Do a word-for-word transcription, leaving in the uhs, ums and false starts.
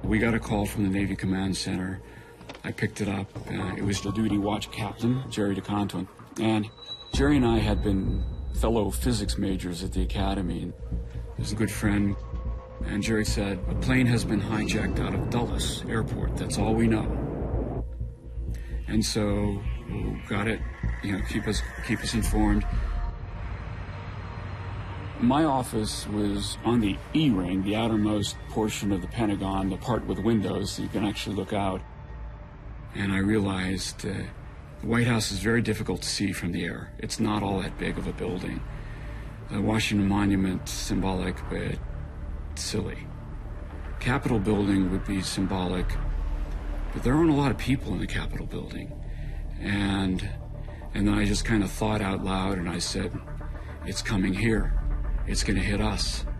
We got a call from the Navy Command Center. I picked it up. Uh, it was the duty watch captain, Jerry DeConto. And Jerry and I had been fellow physics majors at the academy. And he was a good friend. And Jerry said, a plane has been hijacked out of Dulles Airport. That's all we know. And so, we got it, you know, keep us, keep us informed. My office was on the E-ring, the outermost portion of the Pentagon, the part with windows so you can actually look out. And I realized uh, the White House is very difficult to see from the air. It's not all that big of a building. The Washington Monument, symbolic, but silly. Capitol building would be symbolic, but there aren't a lot of people in the Capitol building. And, and then I just kind of thought out loud and I said, it's coming here. It's going to hit us.